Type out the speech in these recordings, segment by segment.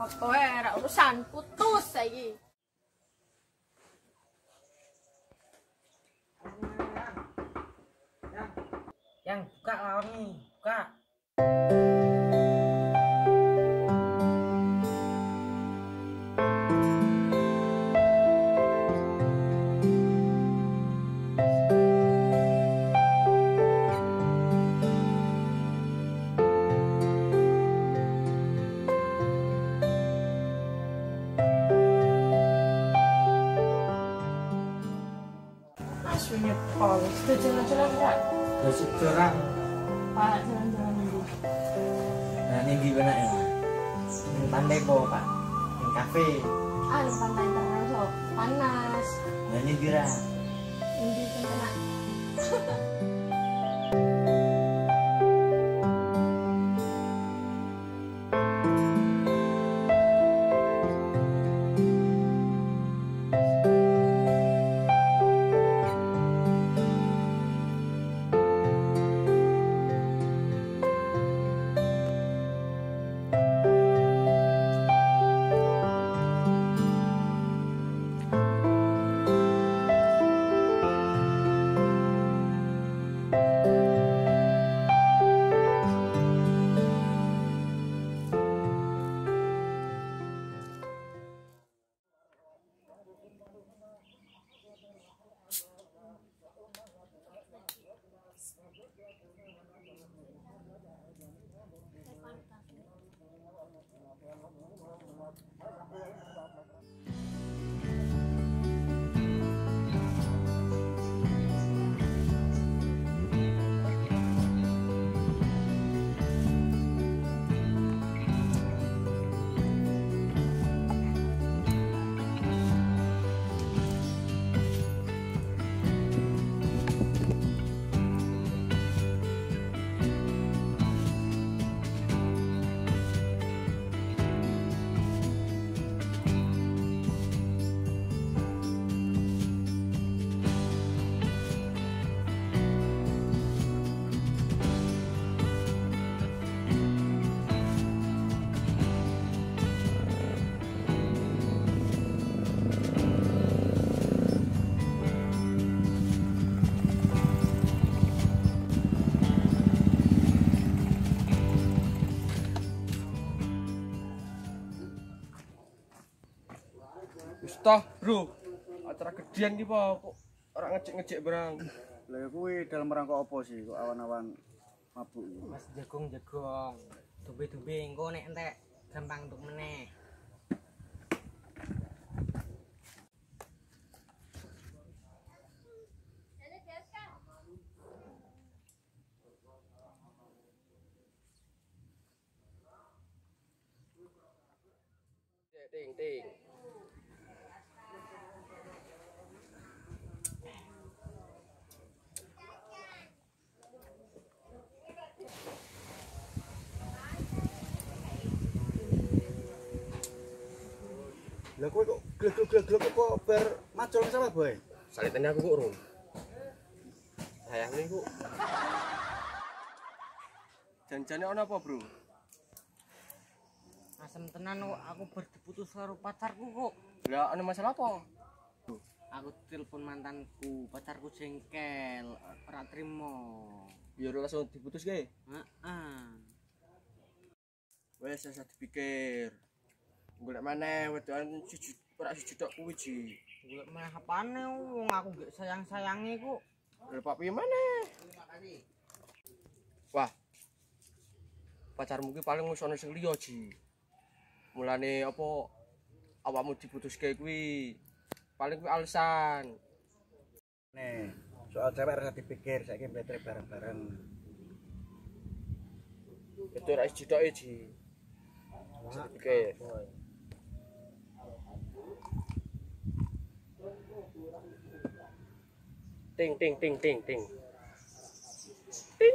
Apa ora urusan putus saiki. Yang buka lawangi, buka. Aslinya pol, sudah jalan-jalan enggak? Gosip curang. Pak, jalan-jalan dulu. Nah ini gimana ya? Ini pandai po pak. Ini kafe. Anu pantai terus panas. Nah ini bira. Ini kena. Toh, bro, acara gedean ki po, kok ora ngecek-ngecek barang. Lah kuwi dalam rangka apa sih kok awan-awan mabuk iki? Mas jagong-jagong. Tumbe-tumbe engko nek entek gampang untuk meneh. Ting ting. Lah kowe kok glek-glek kok bar macul salah bae. Salitane aku kok urung. Sayang nih kok. Janjane ono apa, bro? Asem tenan kok aku berdiputus karo pacarku kok. Lah ono masalah apa? Aku telepon mantanku, pacarku jengkel, ora trimo. Ya udah langsung diputus ge. Heeh. Wes saya dipikir. Golek maneh wedokan siji ora siji tok kuwi ji. Golek meneh apane wong aku gek sayang-sayange kok. Lah Pak piye maneh? Wah. Pacarmu ki paling wis ana sing liya ji. Mulane apa awakmu diputuske kuwi paling kuwi alasan. Nih, soal cewek rasa dipikir saiki mletre bareng-bareng. Itu ora siji tok ji. Dipikir. Ting ting ting ting ting. Ting.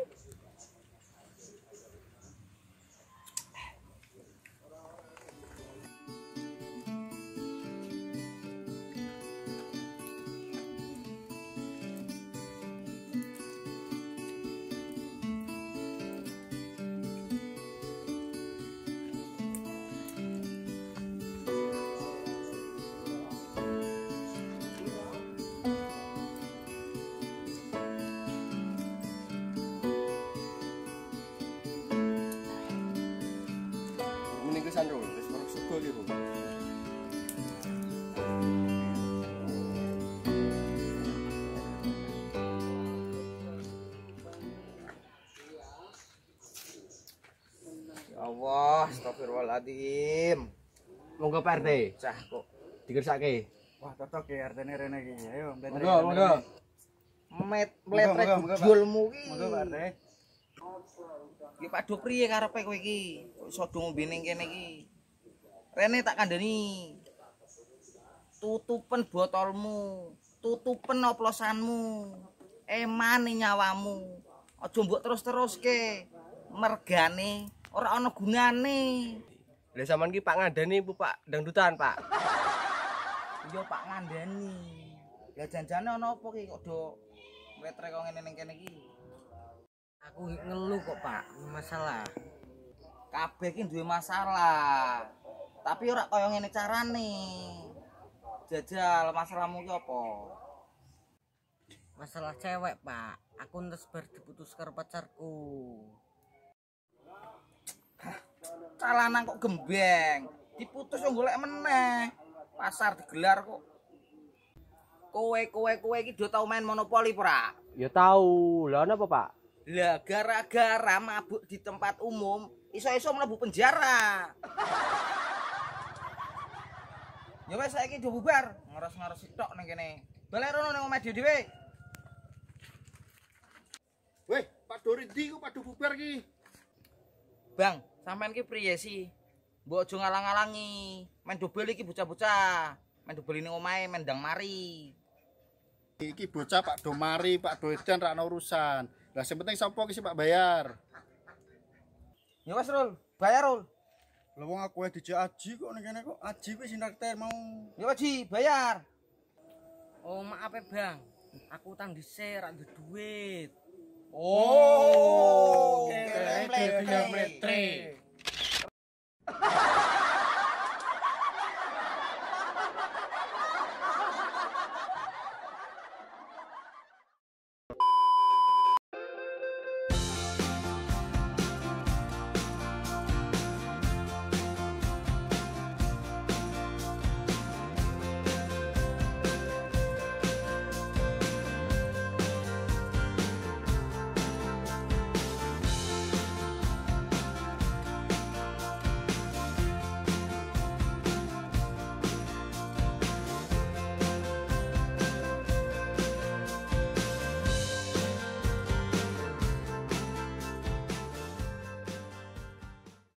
Astagfirullahaladzim. Monggo Pak RT. Cah kok dikersake. Wah, cocok ya RT-ne rene iki. Ayo, Monggo. Mletret julmu ki. Monggo Pak RT. Iki Pak Do priye karepe kowe iki? Kok iso do ngombe ning kene iki? Rene tak kandhani. Tutupen botolmu, tutupen oplosanmu. Emane nyawamu. Aja mbok terus-teruske. Mergane ora ana gunane. Lah sampean ki Pak ngandani Bu Pak dangdutan, Pak. Iya Pak ngandani. Lah janjane ana apa ki kok do mletre kok ngene ning kene iki? Aku ngeluh kok Pak, masalah. Kabeh iki duwe masalah. Tapi ora kaya ngene carane. Jajal masalahmu ki apa? Masalah cewek Pak, aku ntes bar diputus karo pacarku. Calanan kok gembeng. Diputus yo golek meneh. Pasar digelar kok. Kowe iki do tau main monopoli ora? Ya tahu. Lah napa, Pak? Lah gara-gara mabuk di tempat umum, iso-iso mlebu penjara. Ya wes saiki do bubar, ngaros-ngaros tok ning kene. Balik rono ning omah dhewe. Weh, Pak Dori ndi kok padha bubar ki? Bang, sampean ki priye sih? Mbok aja ngalang-alangi. Main dobel iki bocah-bocah. Main dobel ning omahe mendang mari. Iki bocah Pak Do mari, Pak Do edan ra ono urusan. Lah sing penting sapa ki sing Pak bayar? Ya wes Rul, bayar Rul. Lah wong aku wae dijak aji kok ning kene kok. Aji kuwi sing nakter mau. Ya wes Ji, bayar. Oh maaf ya Bang, aku utang dhisik ra duwe duit. Oh, Mletre.